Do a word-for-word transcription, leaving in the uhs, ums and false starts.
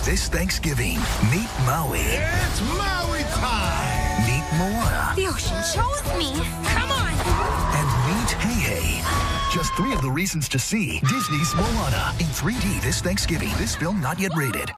this Thanksgiving. Meet Maui. It's Maui time! Meet Moana. The ocean chose me. Come on! And meet Hey Hey. Just three of the reasons to see Disney's Moana in three D this Thanksgiving. This film not yet rated.